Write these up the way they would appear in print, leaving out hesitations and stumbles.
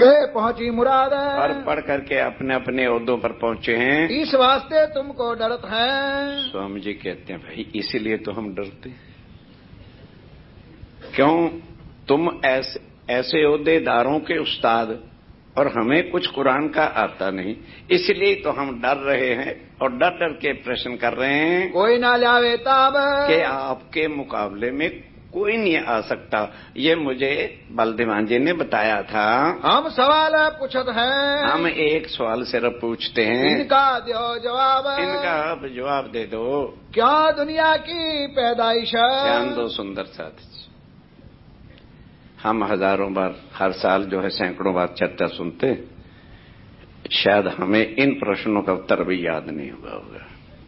गए पहुंची मुराद और पढ़ करके अपने अपने ओहदों पर पहुंचे हैं। इस वास्ते तुमको डरत है। स्वामी जी कहते हैं भाई इसीलिए तो हम डरते हैं। क्यों? तुम ऐसे ओहदेदारों के उस्ताद और हमें कुछ कुरान का आता नहीं, इसलिए तो हम डर रहे हैं और डर डर के प्रश्न कर रहे हैं। कोई ना लावे ताब कि आपके मुकाबले में कोई नहीं आ सकता। ये मुझे बलदेवान जी ने बताया था। हम सवाल पूछत हैं, हम एक सवाल सिर्फ पूछते हैं, इनका दो जवाब। इनका आप जवाब दे दो। क्या दुनिया की पैदाइश? ध्यान दो सुंदर साथी, हम हजारों बार हर साल जो है सैकड़ों बार चर्चा सुनते, शायद हमें इन प्रश्नों का उत्तर भी याद नहीं हुआ होगा।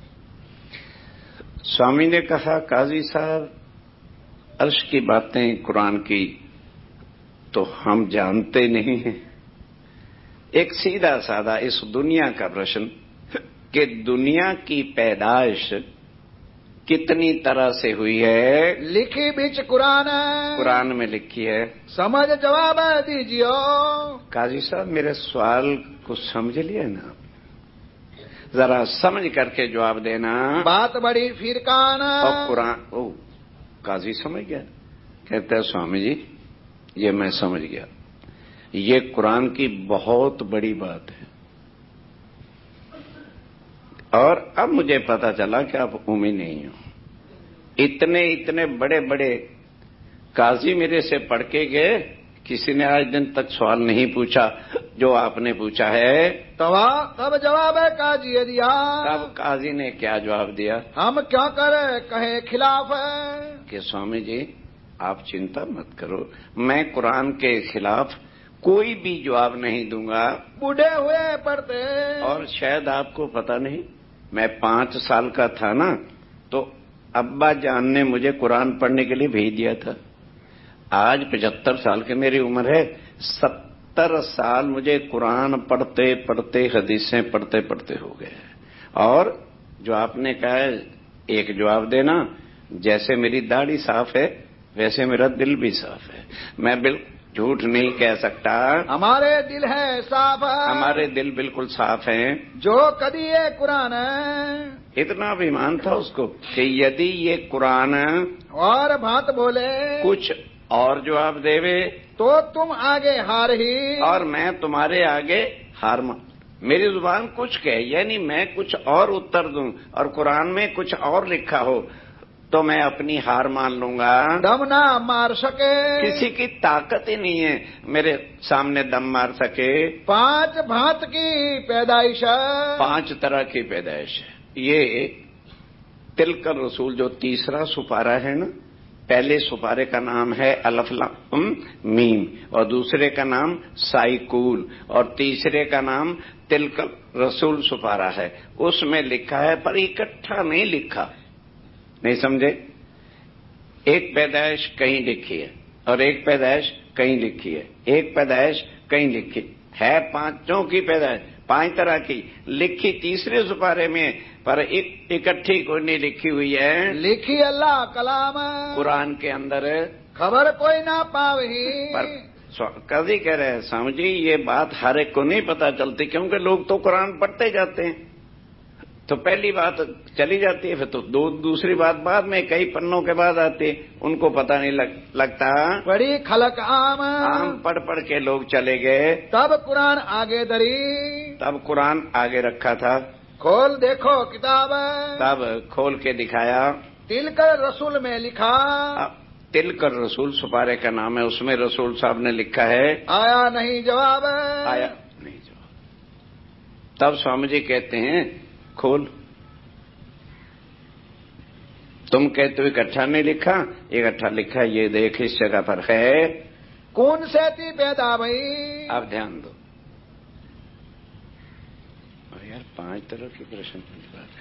स्वामी ने कहा काजी साहब अर्श की बातें कुरान की तो हम जानते नहीं हैं। एक सीधा साधा इस दुनिया का प्रश्न कि दुनिया की पैदाइश कितनी तरह से हुई है, लिखी बीच कुरान में लिखी है। समझ जवाब दीजिए। काजी साहब मेरे सवाल को समझ लिया ना, जरा समझ करके जवाब देना। बात बड़ी फिरकान और कुरान काजी समझ गया। कहते हैं स्वामी जी ये मैं समझ गया, ये कुरान की बहुत बड़ी बात है और अब मुझे पता चला कि आप उम्मी नहीं हो। इतने बड़े बड़े काजी मेरे से पढ़ के गए, किसी ने आज दिन तक सवाल नहीं पूछा जो आपने पूछा है। तब जवाब है काजी दिया। तब काजी ने क्या जवाब दिया? हम क्या करे कहे खिलाफ है कि स्वामी जी आप चिंता मत करो, मैं कुरान के खिलाफ कोई भी जवाब नहीं दूंगा। बूढ़े हुए पढ़ते। और शायद आपको पता नहीं, मैं 5 साल का था ना तो अब्बा जान ने मुझे कुरान पढ़ने के लिए भेज दिया था। आज 75 साल की मेरी उम्र है, 70 साल मुझे कुरान पढ़ते पढ़ते हदीसें पढ़ते पढ़ते हो गए। और जो आपने कहा है एक जवाब देना, जैसे मेरी दाढ़ी साफ है वैसे मेरा दिल भी साफ है। मैं बिल्कुल झूठ नहीं कह सकता। हमारे दिल है साफ, हमारे दिल बिल्कुल साफ हैं। जो कदी ये कुरान है, इतना अभिमान था उसको कि यदि ये कुरान और बात बोले कुछ और जवाब देवे तो तुम आगे हार ही और मैं तुम्हारे आगे हार मेरी जुबान कुछ कहे यानी मैं कुछ और उत्तर दूं और कुरान में कुछ और लिखा हो तो मैं अपनी हार मान लूंगा। दम ना मार सके, किसी की ताकत ही नहीं है मेरे सामने दम मार सके। 5 भांत की पैदाइश, 5 तरह की पैदाइश है। ये तिलकर रसूल जो तीसरा सुपारा है ना, पहले सुपारे का नाम है अलफ लाम मीम और दूसरे का नाम साइकूल और तीसरे का नाम तिलकर रसूल सुपारा है। उसमें लिखा है पर इकट्ठा नहीं लिखा, नहीं समझे। एक पैदाइश कहीं लिखी है और एक पैदाइश कहीं लिखी है, एक पैदाइश कहीं लिखी है। 5 की पैदाइश 5 तरह की लिखी तीसरे सुपारे में, पर इकट्ठी कोई नहीं लिखी हुई है। लिखी अल्लाह कलाम कुरान के अंदर, खबर कोई ना पावही। पर कभी कह रहे हैं स्वामी जी ये बात हर एक को नहीं पता चलती, क्योंकि लोग तो कुरान पढ़ते जाते हैं तो पहली बात चली जाती है, फिर तो दूसरी बात बाद में कई पन्नों के बाद आती है, उनको पता नहीं लगता। बड़ी खलक आम पढ़ पढ़ के लोग चले गए। तब कुरान आगे धरी, तब कुरान आगे रखा था। खोल देखो किताब, तब खोल के दिखाया। तिलकर रसूल में लिखा, तिलकर रसूल सुपारे का नाम है, उसमें रसूल साहब ने लिखा है। आया नहीं जवाब, आया नहीं जवाब। तब स्वामी जी कहते हैं खोल, तुम कहते हो इकट्ठा नहीं लिखा, इकट्ठा लिखा, ये देख इस जगह पर है। कौन से थी पैदा भाई? अब ध्यान दो। और यार 5 तरह के प्रश्न की बात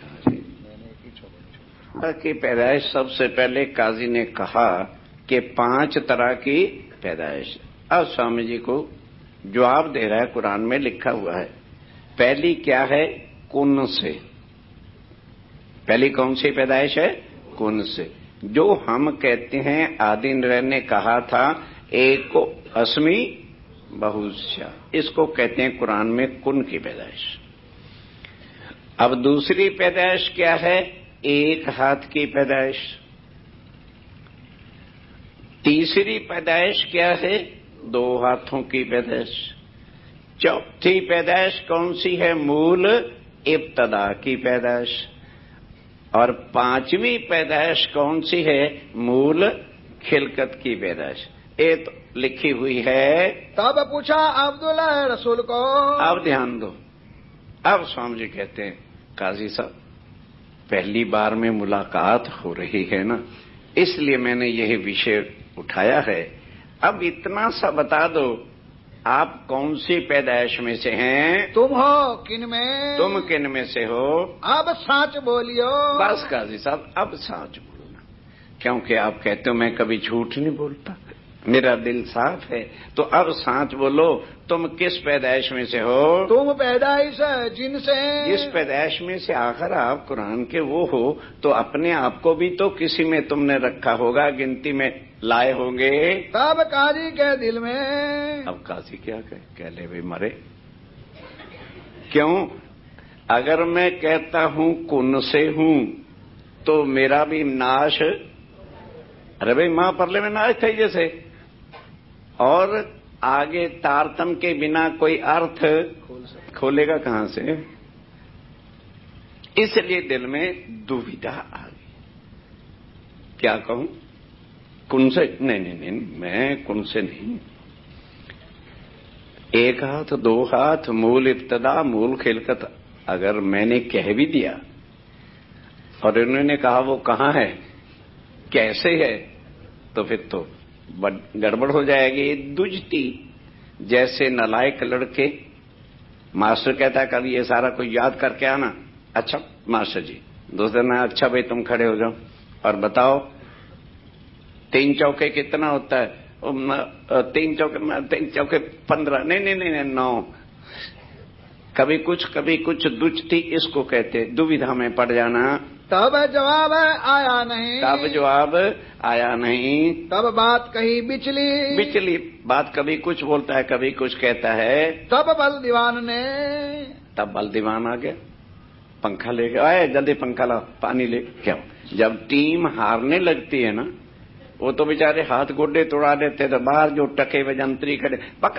कहां से? पैदाइश सबसे पहले काजी ने कहा कि 5 तरह की पैदाइश। अब स्वामी जी को जवाब दे रहा है, कुरान में लिखा हुआ है। पहली क्या है? कुन से। पहली कौन सी पैदाइश है? कुन से। जो हम कहते हैं आदिन ने कहा था एक को अस्मी बहुस्या, इसको कहते हैं कुरान में कुन की पैदाइश। अब दूसरी पैदाइश क्या है? एक हाथ की पैदाइश। तीसरी पैदाइश क्या है? दो हाथों की पैदाइश। चौथी पैदाइश कौन सी है? मूल इब्तदा की पैदाइश। और पांचवी पैदाइश कौन सी है? मूल खिलकत की पैदाइश। ये तो लिखी हुई है। तब पूछा अब्दुल्लाह रसूल को। अब ध्यान दो। अब स्वामी जी कहते हैं, काजी साहब पहली बार में मुलाकात हो रही है ना, इसलिए मैंने यही विषय उठाया है। अब इतना सा बता दो, आप कौन सी पैदाइश में से हैं? तुम हो किन में? तुम किन में से हो? अब सच बोलियो। बस काजी साहब अब सच बोलना, क्योंकि आप कहते हो मैं कभी झूठ नहीं बोलता, मेरा दिल साफ है। तो अब सच बोलो, तुम किस पैदाइश में से हो? तुम पैदाइश जिनसे। जिस पैदाइश में से आखिर आप कुरान के वो हो, तो अपने आप को भी तो किसी में तुमने रखा होगा, गिनती में लाए होंगे। तब काजी के दिल में। अब काजी क्या कह ले भाई मरे क्यों? अगर मैं कहता हूं कुन से हूं तो मेरा भी नाश, अरे भाई मां परले में नाश थे जैसे, और आगे तारतम के बिना कोई अर्थ खोलेगा कहां से? इसलिए दिल में दुविधा आ गई, क्या कहूं? कुन से? नहीं, मैं कुन से नहीं। एक हाथ दो हाथ, मूल इब्तदा मूल खिलकत, अगर मैंने कह भी दिया और इन्होंने कहा वो कहां है, कैसे है, तो फिर तो गड़बड़ हो जाएगी। दुजती जैसे नलायक लड़के, मास्टर कहता है कल ये सारा कुछ याद करके आना। अच्छा मास्टर जी, दूसरे दिन अच्छा भाई तुम खड़े हो जाओ और बताओ 3 चौके कितना होता है? 3 चौके 15, नहीं 9। कभी कुछ दुजती इसको कहते, दुविधा में पड़ जाना। तब जवाब आया नहीं। तब जवाब आया नहीं। तब बात कही बिचली बात, कभी कुछ बोलता है कभी कुछ कहता है। तब बल दीवान ने। तब बल दीवान आ गया, पंखा लेके आए, जल्दी पंखा लाओ, पानी ले। क्यों? जब टीम हारने लगती है ना, वो तो बेचारे हाथ गोडे तोड़ा देते, तो बाहर जो टके हुए जंत्री खड़े,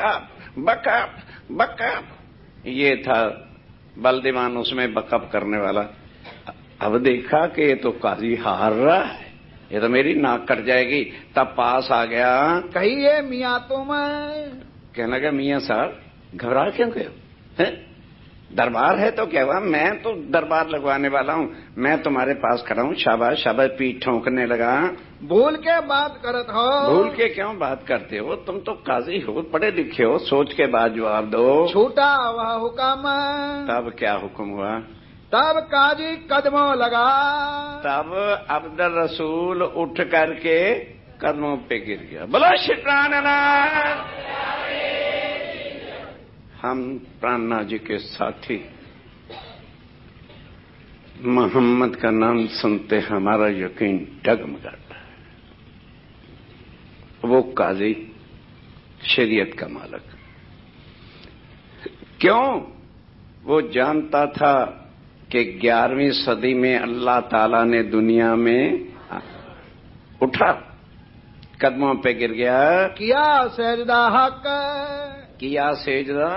बकअप, ये था बल दीवान, उसमें बकअप करने वाला। अब देखा कि ये तो काजी हार रहा है, ये तो मेरी नाक कट जाएगी। तब पास आ गया, कहिए मियाँ तुम। कहने लगा मियाँ साहब घबरा क्यों गए हो? दरबार है तो क्या हुआ, मैं तो दरबार लगवाने वाला हूँ, मैं तुम्हारे पास खड़ा हूँ। शाबाश शाबाश, पीठ ठोंकने लगा। भूल के बात करत हो। भूल के क्यों बात करते हो? तुम तो काजी हो, पढ़े लिखे हो, सोच के बाद जवाब दो। छूटा वह हुक्म। तब क्या हुक्म हुआ? तब काजी कदमों लगा। तब अब्दुल रसूल उठ करके कदमों पे गिर गया। बोलो श्री प्राणनाथ। हम प्राणनाथ जी के साथी, मोहम्मद का नाम सुनते हमारा यकीन डगमगाता है। वो काजी शरीयत का मालिक, क्यों? वो जानता था कि 11वीं सदी में अल्लाह ताला ने दुनिया में उठा, कदमों पे गिर गया, किया सजदा हक, किया सजदा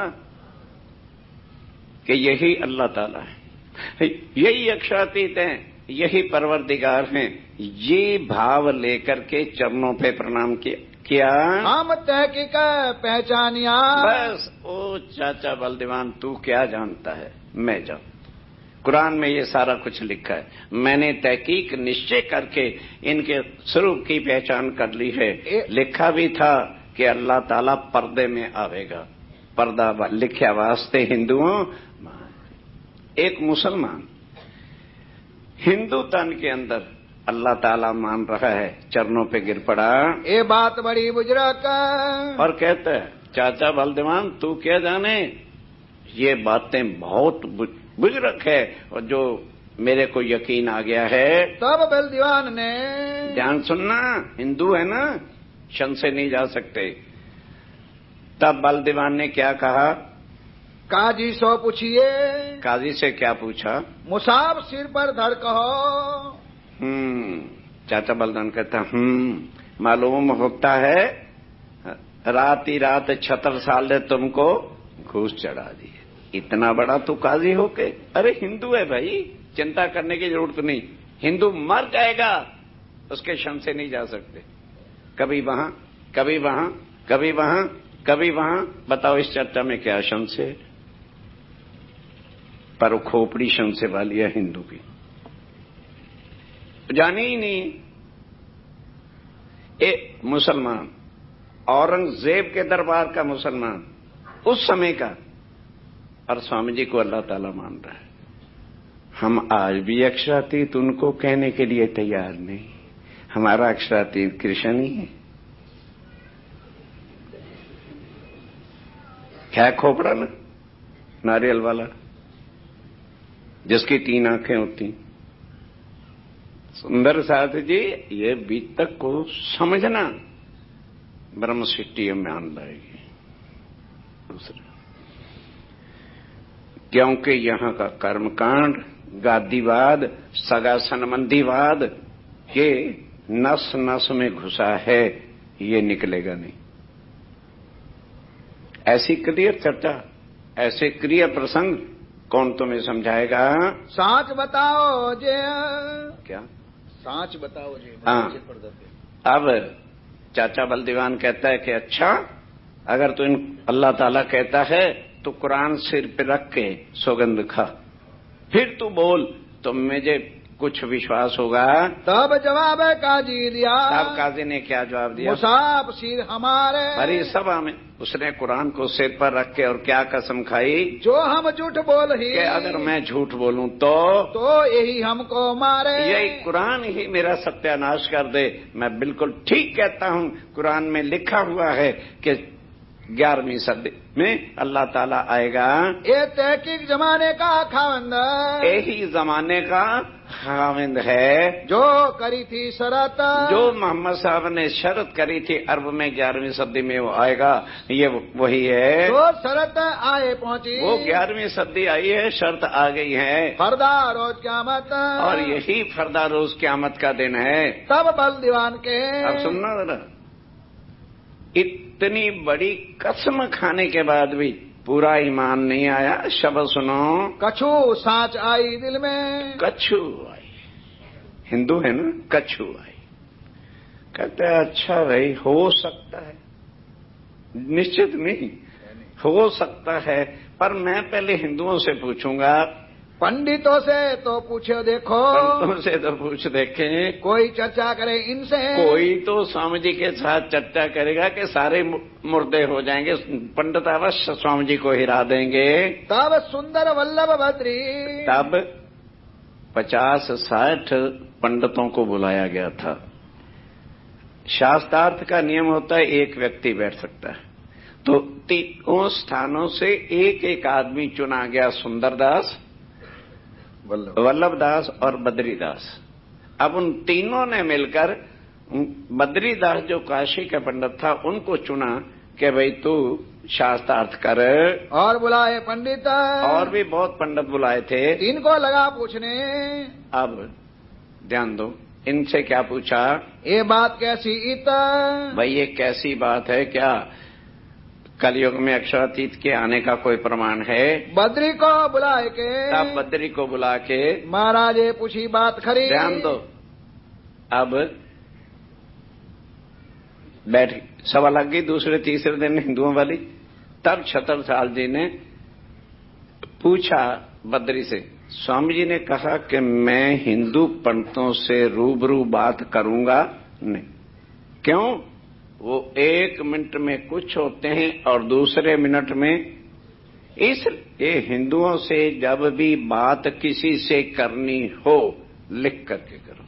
कि यही अल्लाह ताला है, यही अक्षरातीत हैं, यही परवरदिगार हैं। ये भाव लेकर के चरणों पे प्रणाम किया। हम तहकीक पहचानिया। बस ओ चाचा बलदीवान, तू क्या जानता है, मैं जानता। कुरान में ये सारा कुछ लिखा है, मैंने तहकीक निश्चय करके इनके स्वरूप की पहचान कर ली है। लिखा भी था कि अल्लाह ताला पर्दे में आवेगा, पर्दा लिखा वास्ते हिंदुओं। एक मुसलमान हिंदू तन के अंदर अल्लाह ताला मान रहा है, चरणों पे गिर पड़ा। ये बात बड़ी बुजुर्ग और कहता है चाचा बलदीवान तू क्या जाने, ये बातें बहुत बुजुर्ग है और जो मेरे को यकीन आ गया है। तब बलदीवान ने, ध्यान सुनना, हिंदू है ना, शन से नहीं जा सकते। तब बल दीवान ने क्या कहा? काजी सो पूछिए, काजी से क्या पूछा? मुसाब सिर पर धर कहो। चाचा बलदान कहता मालूम होता है रात ही रात 76 साल ने तुमको घूस चढ़ा दी। इतना बड़ा तू काजी होके? अरे हिंदू है भाई, चिंता करने की जरूरत नहीं। हिंदू मर जाएगा, उसके क्षण से नहीं जा सकते। कभी वहां, कभी वहां, कभी वहां, कभी वहां। बताओ इस चर्चा में क्या शंस है? पर वो खोपड़ी शंस वाली है हिंदू की, जाने ही नहीं। एक मुसलमान, औरंगजेब के दरबार का मुसलमान उस समय का, और स्वामी जी को अल्लाह ताला मान रहा है। हम आज भी अक्षरातीत उनको कहने के लिए तैयार नहीं। हमारा अक्षरातीत कृष्ण ही है। क्या खोपड़ा ना, नारियल वाला, जिसकी 3 आंखें होती। सुंदर साथ जी, ये बीतक को समझना ब्रह्म सृष्टि में आन लाएगी। दूसरा, क्योंकि यहां का कर्मकांड, गादीवाद, सगा संबंधीवाद, ये नस नस में घुसा है, ये निकलेगा नहीं। ऐसी क्लियर चर्चा, ऐसे क्रिया प्रसंग कौन तुम्हें समझाएगा? साच बताओ जे। क्या साच बताओ जे? हाँ। अब चाचा बल दीवान कहता है कि अच्छा, अगर तो अल्लाह ताला कहता है तो कुरान सिर पे रख के सौगंध खा, फिर तू बोल, तो मुझे कुछ विश्वास होगा। तब जवाब काजी दिया। तब काजी ने क्या जवाब दिया? मुसाब सिर हमारे। भरी सभा में उसने कुरान को सिर पर रख के और क्या कसम खाई? जो हम झूठ बोल ही, कि अगर मैं झूठ बोलूं तो यही हमको मारे। यही कुरान ही मेरा सत्यानाश कर दे। मैं बिल्कुल ठीक कहता हूं। कुरान में लिखा हुआ है कि 11वीं सदी में अल्लाह ताला आएगा। ये तहकीक जमाने का खाविंद, यही जमाने का खाविंद है। जो करी थी शरत, जो मोहम्मद साहब ने शरत करी थी अरब में 11वीं सदी में वो आएगा, ये वही है। तो शरत आए पहुंची, वो 11वीं सदी आई है, शर्त आ गई है। फरदा रोज क़यामत, और यही फरदा रोज क़यामत का दिन है। तब बल दीवान के। अब सुनना जरा, इतनी बड़ी कसम खाने के बाद भी पूरा ईमान नहीं आया। शब्द सुनो, कछु साच आई दिल में। कछु आई, हिंदू है ना, कछु आई। कहते हैं अच्छा भाई, हो सकता है, निश्चित नहीं, हो सकता है, पर मैं पहले हिंदुओं से पूछूंगा। पंडितों से तो पूछो देखो, पंडितों से तो पूछ देखें, कोई चर्चा करे इनसे। कोई तो स्वामी जी के साथ चर्चा करेगा कि सारे मुर्दे हो जाएंगे, पंडित अवश्य स्वामी जी को हिरा देंगे। तब सुंदर वल्लभ भद्री, तब 50-60 पंडितों को बुलाया गया था। शास्त्रार्थ का नियम होता है एक व्यक्ति बैठ सकता है, तो 3 स्थानों से एक आदमी चुना गया, सुंदरदास, वल्लभदास और बद्रीदास। अब उन तीनों ने मिलकर बद्रीदास जो काशी का पंडित था उनको चुना कि भाई तू शास्त्रार्थ कर। और बुलाए पंडित, और भी बहुत पंडित बुलाए थे। इनको लगा पूछने। अब ध्यान दो, इनसे क्या पूछा? ये बात कैसी इत? भाई ये कैसी बात है? क्या कलयुग में अक्षरातीत के आने का कोई प्रमाण है? बद्री को बुलाए के। तब बद्री को बुला के महाराज ये पूछी बात खरी। ध्यान दो, अब बैठ सभा लग गई दूसरे तीसरे दिन हिंदुओं वाली। तब छतरसाल जी ने पूछा बद्री से, स्वामी जी ने कहा कि मैं हिंदू पंडितों से रूबरू बात करूंगा नहीं। क्यों? वो 1 मिनट में कुछ होते हैं और दूसरे मिनट में। इसलिए हिंदुओं से जब भी बात किसी से करनी हो लिख करके करो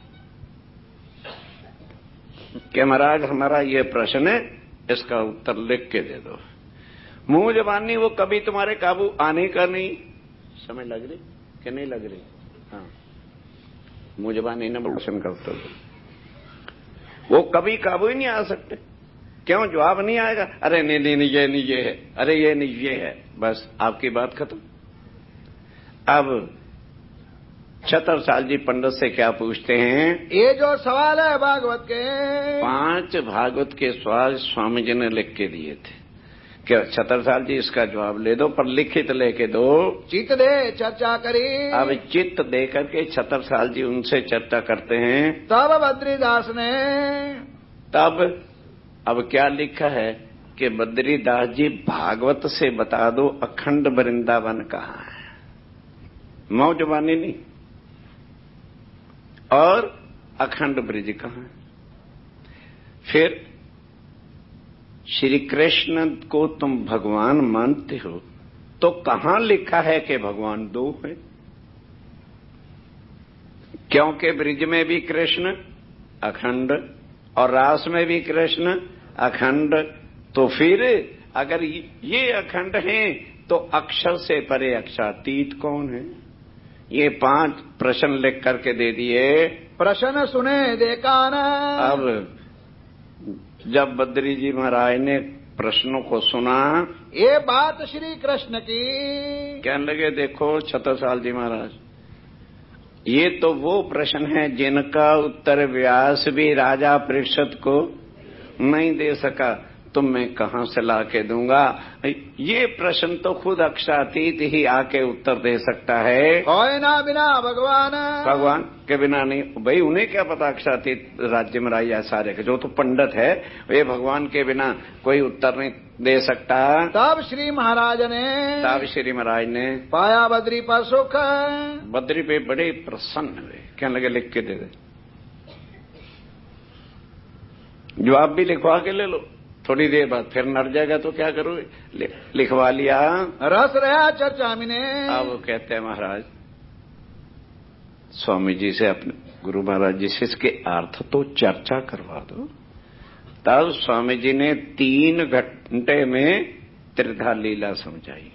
कि महाराज हमारा ये प्रश्न है, इसका उत्तर लिख के दे दो। मुंह जबानी वो कभी तुम्हारे काबू आने का नहीं। समझ लग रही कि नहीं लग रही? हाँ, मुंह जबानी न प्रश्न का उत्तर दो, वो कभी काबू ही नहीं आ सकते। क्यों जवाब नहीं आएगा? अरे नहीं नहीं नहीं, ये नहीं ये है, अरे ये नहीं ये है, बस आपकी बात खत्म। अब छतरसाल जी पंडित से क्या पूछते हैं? ये जो सवाल है भागवत के, 5 भागवत के सवाल स्वामी जी ने लिख के दिए थे कि छतरसाल जी इसका जवाब ले दो, पर लिखित लेके दो। चित दे चर्चा करी। अब चित्त दे करके छतरसाल जी उनसे चर्चा करते हैं। तब बद्रीदास ने, तब अब क्या लिखा है कि बद्रीदास जी भागवत से बता दो अखंड वृंदावन कहाँ है, मौजवानी नहीं, और अखंड ब्रिज कहाँ है। फिर श्री कृष्ण को तुम भगवान मानते हो तो कहां लिखा है कि भगवान 2 है? क्योंकि ब्रिज में भी कृष्ण अखंड और रास में भी कृष्ण अखंड, तो फिर अगर ये अखंड हैं तो अक्षर से परे अक्षरातीत कौन है? ये 5 प्रश्न लिख करके दे दिए। प्रश्न सुने देखा न। अब जब बद्री जी महाराज ने प्रश्नों को सुना, ये बात श्री कृष्ण की, कहने लगे देखो छतरसाल जी महाराज, ये तो वो प्रश्न है जिनका उत्तर व्यास भी राजा परीक्षित को नहीं दे सका, तो मैं कहां से ला के दूंगा? ये प्रश्न तो खुद अक्षरातीत ही आके उत्तर दे सकता है। कोई ना बिना भगवान, भगवान के बिना नहीं। भाई उन्हें क्या पता अक्षरातीत राज्य में राजा सारे के, जो तो पंडित है वे भगवान के बिना कोई उत्तर नहीं दे सकता। तब श्री महाराज ने, तब श्री महाराज ने पाया बद्री पर सुख। बद्री पे बड़े प्रसन्न हुए, कहने लगे लिख के दे दे, जवाब भी लिखवा के ले लो, थोड़ी देर बाद फिर नट जाएगा तो क्या करोगे? लिखवा लिया। रस रहा चर्चा में ने। अब वो कहते हैं महाराज स्वामी जी से, अपने गुरु महाराज जी से इसके अर्थ तो चर्चा करवा दो। तब स्वामी जी ने 3 घंटे में त्रिधा लीला समझाई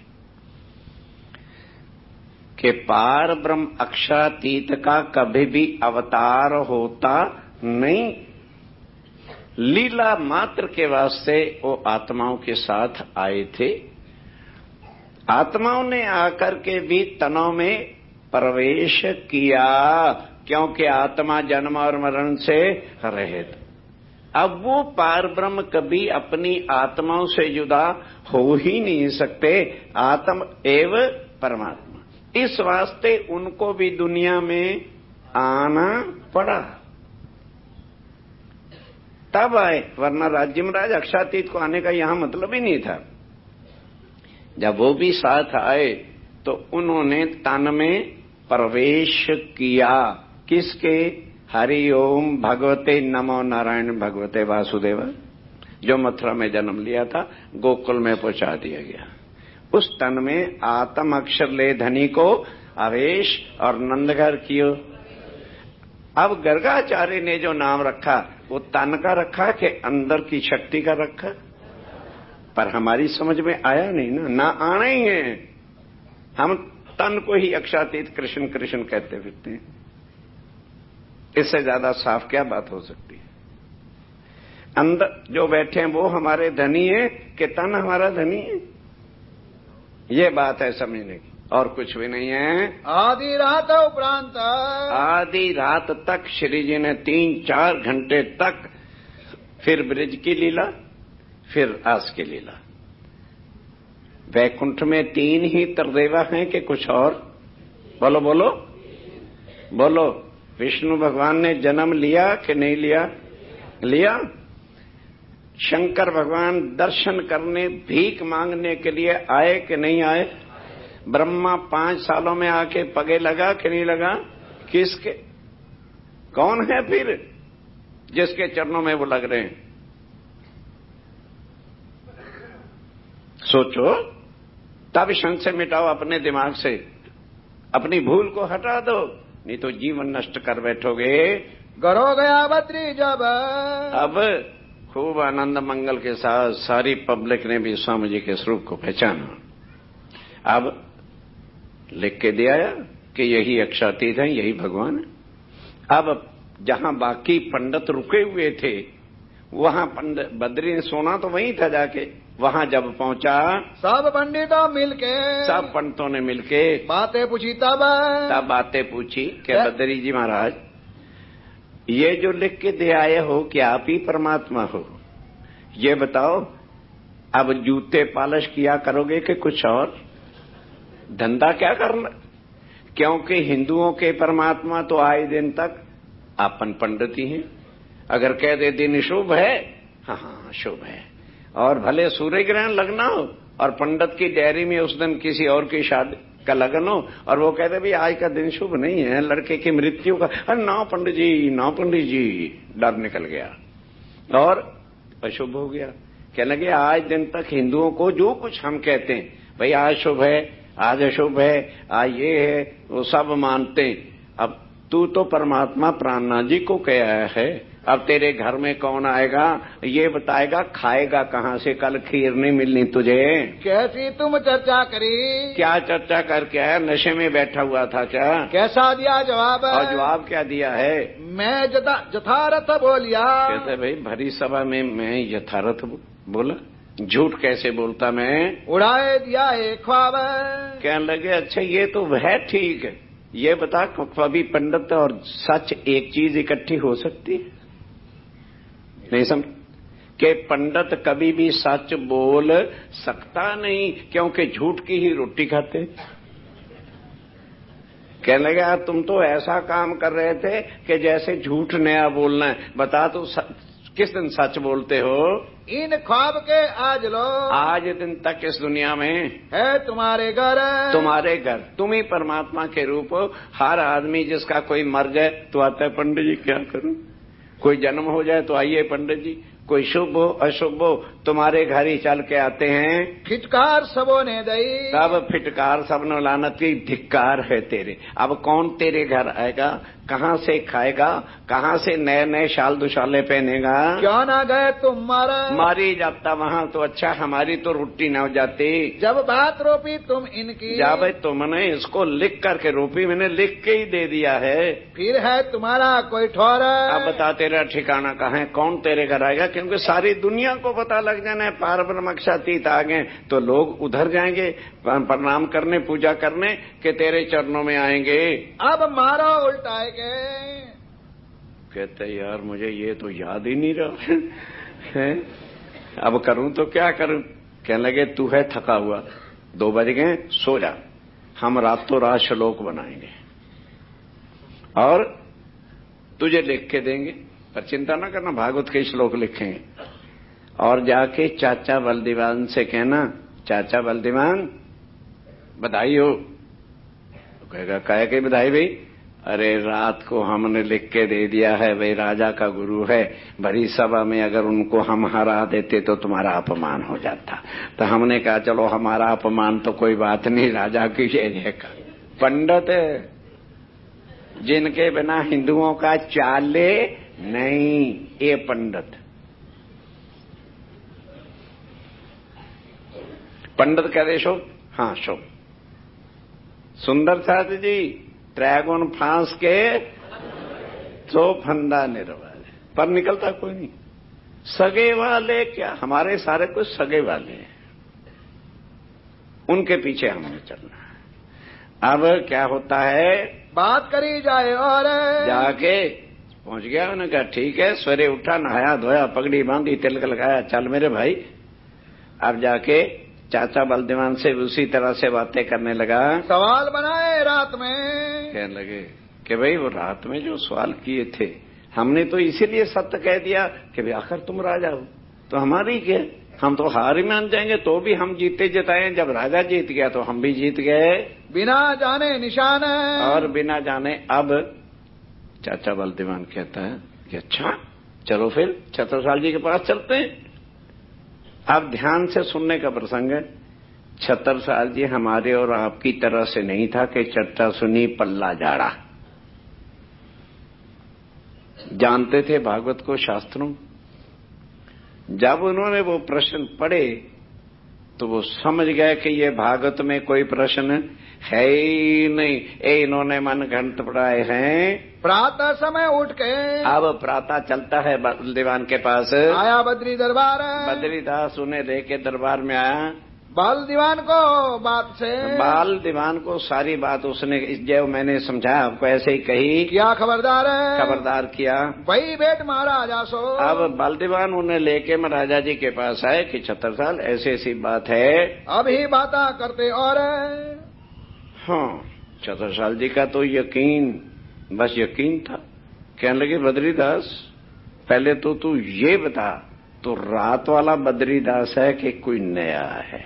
कि पार ब्रह्म अक्षरातीत का कभी भी अवतार होता नहीं, लीला मात्र के वास्ते वो आत्माओं के साथ आए थे। आत्माओं ने आकर के भी तनों में प्रवेश किया, क्योंकि आत्मा जन्म और मरण से रहित। अब वो पार ब्रह्म कभी अपनी आत्माओं से जुदा हो ही नहीं सकते, आत्म एवं परमात्मा। इस वास्ते उनको भी दुनिया में आना पड़ा, तब आए, वरना राज्य महाराज अक्षरातीत को आने का यहां मतलब ही नहीं था। जब वो भी साथ आए तो उन्होंने तन में प्रवेश किया। किसके? हरि ओम भगवते नमो नारायण भगवते वासुदेव, जो मथुरा में जन्म लिया था, गोकुल में पहुंचा दिया गया। उस तन में आत्म अक्षर ले धनी को आवेश और नंदघर कियो। अब गर्गाचार्य ने जो नाम रखा वो तन का रखा कि अंदर की शक्ति का रखा? पर हमारी समझ में आया नहीं ना आना ही है। हम तन को ही अक्षरातीत कृष्ण कृष्ण कहते फिरते हैं। इससे ज्यादा साफ क्या बात हो सकती है? अंदर जो बैठे हैं वो हमारे धनी है कि तन हमारा धनी है? ये बात है समझने की, और कुछ भी नहीं है। आधी रात उपरांत, आधी रात तक श्री जी ने 3-4 घंटे तक, फिर ब्रिज की लीला, फिर आस की लीला। वैकुंठ में 3 ही तरदेवा हैं कि कुछ और? बोलो बोलो बोलो। विष्णु भगवान ने जन्म लिया कि नहीं लिया? लिया। शंकर भगवान दर्शन करने, भीख मांगने के लिए आए कि नहीं आए? ब्रह्मा 5 सालों में आके पगे लगा कि नहीं लगा? किसके? कौन है फिर जिसके चरणों में वो लग रहे हैं? सोचो। तब संशय मिटाओ अपने दिमाग से, अपनी भूल को हटा दो, नहीं तो जीवन नष्ट कर बैठोगे। गरो गया बद्री जब, अब खूब आनंद मंगल के साथ सारी पब्लिक ने भी स्वामी जी के स्वरूप को पहचाना। अब लिख के दिया कि यही अक्षरातीत है, यही भगवान है। अब जहां बाकी पंडित रुके हुए थे वहां पंडित बद्री ने सोना तो वहीं था जाके। वहां जब पहुंचा सब पंडितों मिलके, सब पंडितों ने मिलके बातें पूछी तब बातें पूछी कि बद्री जी महाराज, ये जो लिख के दे आए हो क्या आप ही परमात्मा हो? ये बताओ, अब जूते पॉलिश किया करोगे कि कुछ और धंधा क्या करना? क्योंकि हिंदुओं के परमात्मा तो आए दिन तक अपन पंडित ही हैं। अगर कह दे दिन शुभ है, हाँ शुभ है, और भले सूर्य ग्रहण लगना हो और पंडित की डायरी में उस दिन किसी और की शादी का लगन हो और वो कहते भाई आज का दिन शुभ नहीं है, लड़के की मृत्यु का, अरे ना पंडित जी, ना पंडित जी, डर निकल गया और अशुभ हो गया। कहने लगे आज दिन तक हिंदुओं को जो कुछ हम कहते हैं, भाई आज शुभ है, आज अशुभ है, आज ये है, वो सब मानते हैं। अब तू तो परमात्मा प्राणनाथ जी को कह है, अब तेरे घर में कौन आएगा ये बताएगा, खाएगा कहां से? कल खीर नहीं मिलनी तुझे। कैसी तुम चर्चा करी? क्या चर्चा करके आया? नशे में बैठा हुआ था क्या? कैसा दिया जवाब? और जवाब क्या दिया है? मैं यथार्थ बोलिया। कहते भाई भरी सभा में मैं यथार्थ बोला, झूठ कैसे बोलता मैं? उड़ाए दिया एक ख्वाब। कहने लगे अच्छा ये तो वह ठीक है, ये बता कभी पंडित और सच एक चीज इकट्ठी हो सकती है? नहीं समझ कि पंडित कभी भी सच बोल सकता नहीं, क्योंकि झूठ की ही रोटी खाते। कहने लगा तुम तो ऐसा काम कर रहे थे कि जैसे झूठ नया बोलना है। बता तू किस दिन सच बोलते हो? इन ख्वाब के आज लो, आज दिन तक इस दुनिया में है तुम्हारे घर, तुम्हारे घर, तुम ही परमात्मा के रूप हो। हर आदमी जिसका कोई मर जाए तो आता है पंडित जी क्या करूं, कोई जन्म हो जाए तो आइए पंडित जी, कोई शुभ हो अशुभ हो तुम्हारे घर ही चल के आते हैं। फिटकार सबों ने दई, तब फिटकार सबने लानत की, धिक्कार है तेरे। अब कौन तेरे घर आएगा, कहां से खाएगा, कहां से नए नए शाल दुशाले पहनेगा? क्यों ना गए तुम मारी जाता वहां तो अच्छा, हमारी तो रोटी न हो जाती। जब बात रोपी तुम इनकी, जब तुमने इसको लिख करके रोपी, मैंने लिख के ही दे दिया है, फिर है तुम्हारा कोई ठौर? अब बता तेरा ठिकाना कहाँ है, कौन तेरे घर आएगा? क्योंकि सारी दुनिया को पता लग जाना है पार ब्रह्मक्षातीत आ गए तो लोग उधर जाएंगे प्रणाम करने, पूजा करने के तेरे चरणों में आएंगे। अब मारो उल्टाए के। कहते यार मुझे ये तो याद ही नहीं रहा है, अब करूं तो क्या करूं? कहने लगे तू है थका हुआ, 2 बज गए, सो जा, हम रातों रात श्लोक बनाएंगे और तुझे लिख के देंगे, पर चिंता ना करना, भागवत के श्लोक लिखेंगे। और जाके चाचा बलदीवान से कहना, चाचा बलदीवान बधाई हो। तो कहेगा काहे की बधाई भाई? अरे रात को हमने लिख के दे दिया है, भाई राजा का गुरु है, भरी सभा में अगर उनको हम हरा देते तो तुम्हारा अपमान हो जाता। तो हमने कहा चलो हमारा अपमान तो कोई बात नहीं, राजा की जय का। पंडित जिनके बिना हिंदुओं का चाले नहीं, ये पंडित। पंडित कह दे शुभ, हाँ शुभ। सुंदर साथ जी ड्रैगन फांस के तो फंदा निर्वाले, पर निकलता कोई नहीं। सगे वाले क्या, हमारे सारे कुछ सगे वाले हैं, उनके पीछे हमने चलना है। अब क्या होता है, बात करी जाए और जाके पहुंच गया, उन्होंने कहा ठीक है, सवेरे उठा, नहाया धोया, पगड़ी बांधी, तिलक लगाया, चल मेरे भाई। अब जाके चाचा बलदीवान से उसी तरह से बातें करने लगा। सवाल बनाए रात में, कहने लगे कि भाई वो रात में जो सवाल किए थे हमने तो इसीलिए सत्य कह दिया कि भाई आखिर तुम राजा हो तो हमारी क्या, हम तो हार ही मान जाएंगे, तो भी हम जीते जिताए, जब राजा जीत गया तो हम भी जीत गए, बिना जाने निशान और बिना जाने। अब चाचा बलदीवान कहता है कि अच्छा चलो फिर छत्रसाल जी के पास चलते हैं। अब ध्यान से सुनने का प्रसंग है। छत्रसाल जी हमारे और आपकी तरह से नहीं था कि चर्चा सुनी पल्ला झाड़ा, जानते थे भागवत को, शास्त्रों। जब उन्होंने वो प्रश्न पढ़े तो वो समझ गए कि ये भागवत में कोई प्रश्न है ही नहीं, इन्होंने मन घंट पड़ाए हैं। प्रातः समय उठ के अब प्रातः चलता है बलदेवान के पास, आया बद्री दरबार। बद्रीदास उन्हें लेके दरबार में आया। बाल दीवान को बात से, बाल दीवान को सारी बात उसने जो मैंने समझाया आपको ऐसे ही कही, क्या खबरदार है, खबरदार किया। वही बेट महाराजा सो। अब बाल दीवान उन्हें लेके महाराजा जी के पास आए कि छत्रसाल ऐसी ऐसी बात है। अभी बाता करते और हाँ, छत्रसाल जी का तो यकीन, बस यकीन था। कहने लगे बद्रीदास पहले तो तू ये बता, तो रात वाला बद्रीदास है कि कोई नया है?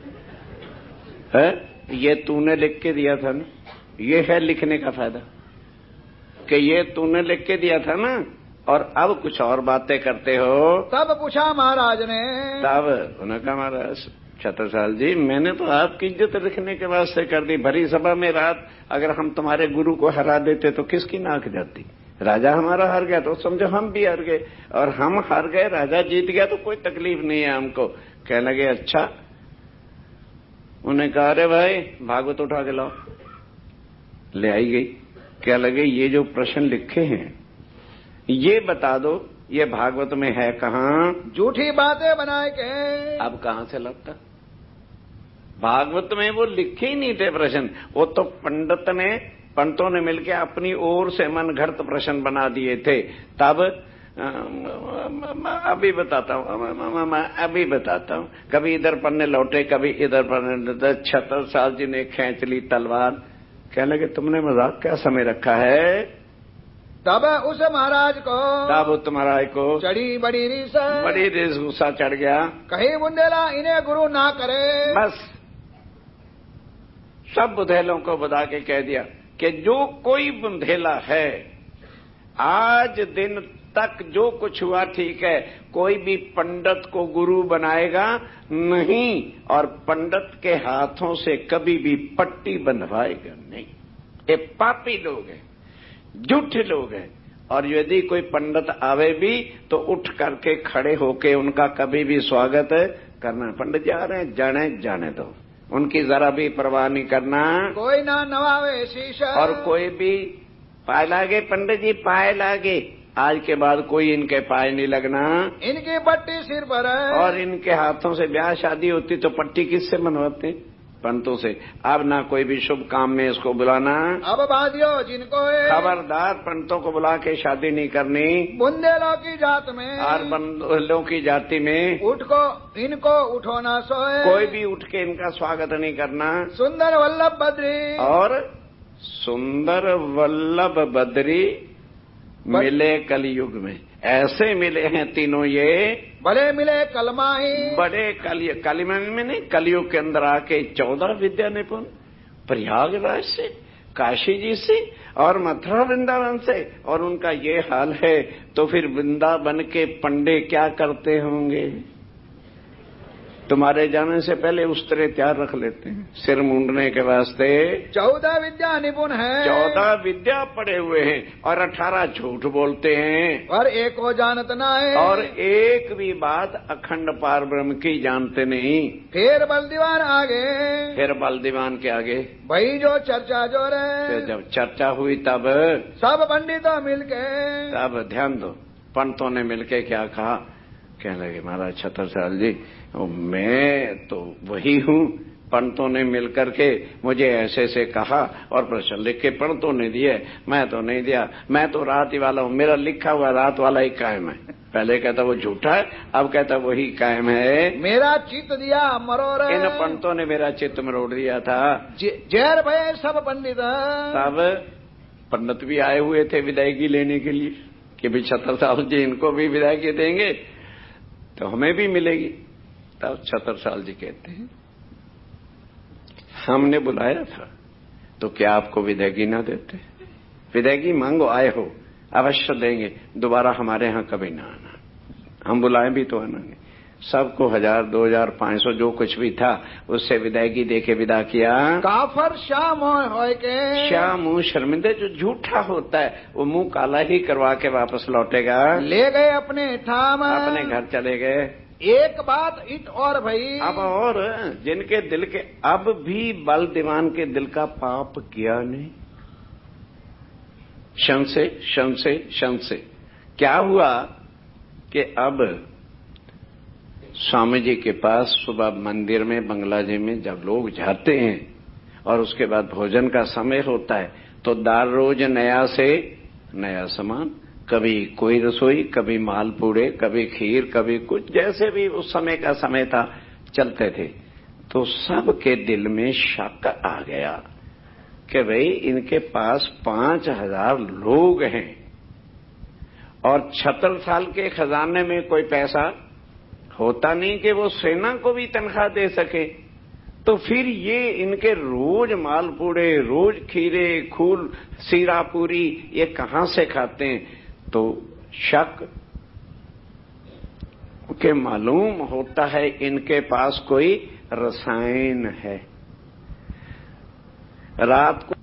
ये तूने लिख के दिया था ना, ये है लिखने का फायदा कि ये तूने लिख के दिया था ना, और अब कुछ और बातें करते हो। तब पूछा महाराज ने, तब उन्होंने कहा महाराज छत्रसाल जी मैंने तो आपकी इज्जत रखने के वास्ते कर दी, भरी सभा में रात अगर हम तुम्हारे गुरु को हरा देते तो किसकी नाक जाती? राजा हमारा हार गया तो समझो हम भी हार गए, और हम हार गए राजा जीत गया तो कोई तकलीफ नहीं है हमको। कहने लगे अच्छा। उन्हें कहा अरे भाई भागवत उठा के लाओ। ले आई गई। क्या लगे ये जो प्रश्न लिखे हैं ये बता दो ये भागवत में है कहाँ? झूठी बातें बनाए के। अब कहां से लगता? भागवत में वो लिखे ही नहीं थे प्रश्न, वो तो पंडितों ने मिलकर अपनी ओर से मन घड़त प्रश्न बना दिए थे। तब अभी बताता हूं, कभी इधर पढ़ने लौटे कभी इधर पढ़ने लौटे। छत्रसाल जी ने खींच ली तलवार। कहने लगे तुमने मजाक क्या समय रखा है? तब उस महाराज को चढ़ी बड़ी रीस, गुस्सा चढ़ गया। कहीं बुंदेला इन्हें गुरु ना करे। बस सब बुंदेलों को बता के कह दिया कि जो कोई बुंदेला है आज दिन तक जो कुछ हुआ ठीक है, कोई भी पंडित को गुरु बनाएगा नहीं, और पंडित के हाथों से कभी भी पट्टी बंधवाएगा नहीं। ये पापी लोग हैं, झूठे लोग हैं, और यदि कोई पंडित आवे भी तो उठ करके खड़े होके उनका कभी भी स्वागत करना। पंडित जा रहे हैं जाने दो, उनकी जरा भी परवाह नहीं करना। कोई ना नवावे शीशा, और कोई भी पाए लागे पंडित जी पाए लागे, आज के बाद कोई इनके पाए नहीं लगना। इनकी पट्टी सिर पर है। और इनके हाथों से ब्याह शादी होती तो पट्टी किससे बनवाते? पंतों से। अब ना कोई भी शुभ काम में इसको बुलाना। अब बाधियो जिनको खबरदार पंतों को बुला के शादी नहीं करनी। बुंदेलों की जात में और बुंदेलों की जाति में इनको उठो ना सोए, कोई भी उठ के इनका स्वागत नहीं करना। सुंदर वल्लभ बद्री, और सुंदर वल्लभ बद्री मिले कलयुग में। ऐसे मिले हैं तीनों ये, बड़े मिले कलमाही, बड़े कलिमा में नहीं, कलयुग के अंदर आके 14 विद्या निपुण, प्रयागराज से, काशी जी से और मथुरा वृंदावन से, और उनका ये हाल है तो फिर वृंदावन के पंडे क्या करते होंगे? तुम्हारे जाने से पहले उस्तरे तैयार रख लेते हैं सिर मूंडने के वास्ते। 14 विद्या निपुण है, 14 विद्या पढ़े हुए हैं, और 18 झूठ बोलते हैं, और एक को जानत ना है, और एक भी बात अखंड पार ब्रह्म की जानते नहीं। फिर बलदीवान के आगे भाई जो चर्चा जो रहे, जब चर्चा हुई तब सब पंडितों मिलके, तब ध्यान दो, पंडितों ने मिलके क्या कहा? कहने लगे महाराज छत्रसाल जी मैं तो वही हूँ, पंडितों ने मिलकर के मुझे ऐसे से कहा और प्रश्न लिख के पंडितों ने दिए, मैं तो नहीं दिया, मैं तो रात ही वाला हूँ, मेरा लिखा हुआ रात वाला ही कायम है। पहले कहता वो झूठा है, अब कहता वही कायम है। मेरा चित्त दिया मरोड़, इन पंडितों ने मेरा चित्त मरोड़ दिया था। जहर भय सब पंडित। तब पंडित भी आए हुए थे विदायगी लेने के लिए कि भी छत्रसाल जी इनको भी विदायगी देंगे तो हमें भी मिलेगी। तब छत्रसाल जी कहते हैं हमने बुलाया था तो क्या आपको विदायगी ना देते? विदायगी मांगो, आए हो, अवश्य देंगे, दोबारा हमारे यहाँ कभी ना आना, हम बुलाएं भी तो आना नहीं। सबको 1000, 2000, 500 जो कुछ भी था उससे विदायगी देके विदा किया। काफर शाम हो के शाम मुंह शर्मिंदे, जो झूठा होता है वो मुंह काला ही करवा के वापस लौटेगा। ले गए अपने ठाम, अपने घर चले गए। एक बात इट और भई। अब और जिनके दिल के अब भी बल दीवान के दिल का पाप किया नहीं, संशय क्या हुआ कि अब स्वामी जी के पास सुबह मंदिर में बंगला जी में जब लोग जाते हैं और उसके बाद भोजन का समय होता है तो दार रोज नया से नया सामान, कभी कोई रसोई, कभी मालपूड़े, कभी खीर, कभी कुछ, जैसे भी उस समय का समय था चलते थे। तो सबके दिल में शक आ गया कि भाई इनके पास 5000 लोग हैं और छत्रसाल के खजाने में कोई पैसा होता नहीं कि वो सेना को भी तनख्वाह दे सके, तो फिर ये इनके रोज मालपूड़े, रोज खीरे, खूल, सीरा पूरी ये कहां से खाते हैं? तो शक के मालूम होता है इनके पास कोई रसायन है। रात